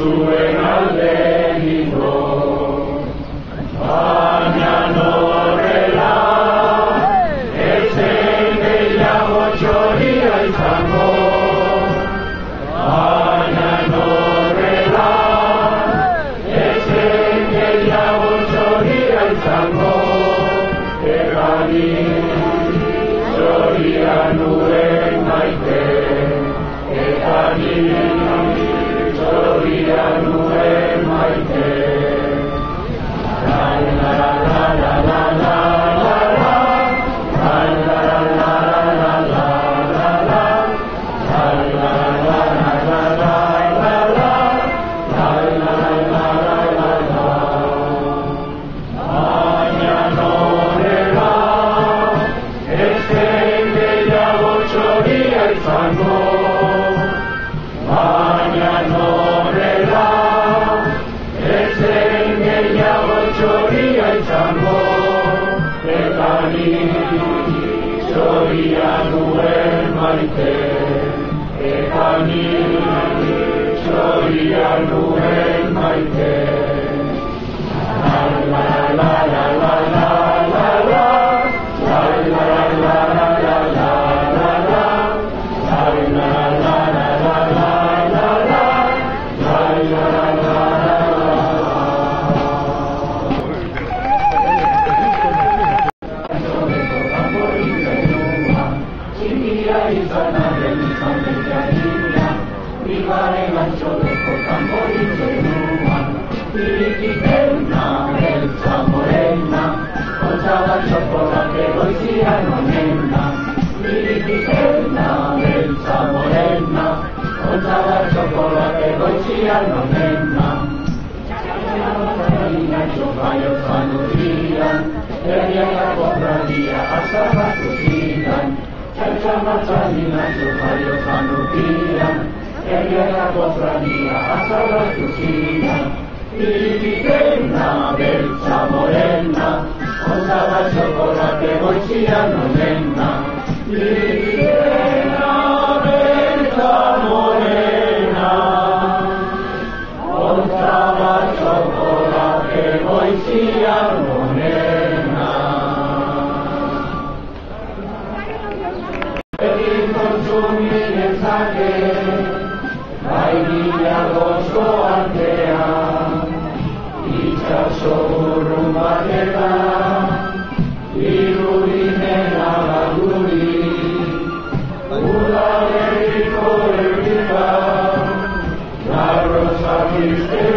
zuen alde egingo, baina horrela, ezen gehiago txoria izango, baina horrela, ezen gehiago txoria izango, txoria nuen maite, eta txoria nuen maite. La la la la la la la la la, la la la la la la la la, la la la la la la la la, la la la la la la. Baina horrela, ezen gehiago txoria izango, baina horrela, ezen gehiago txoria izango, eta txoria nuen maite, eta txoria nuen maite. La la la la la la la la, la la la la la la la la la, la la la la la la la la, la la la la txikia izan arren izan beteaginia, bigaren antxoleko kanboritzenua, irikitena, beltza morena, kontzaba txokolate goizian onena, irikitena, beltza morena, kontzaba txokolate goizian onena. Txakalina txopaio zanuzian, herriaka kompradia azarratu zidan, txaltxamatzalina txopaio zanuzian, herriaka kompradia azarratu zidan, irikitena, beltza morena, kontzaba txokolate goizian onena, irikitena, beltza morena, kontzaba txokolate goizian onena. Egin kontsumiren zake, bai gozo artean, itxaso urrun batetan, irudinen abaguri, udalerriko erdikan, larrozak izte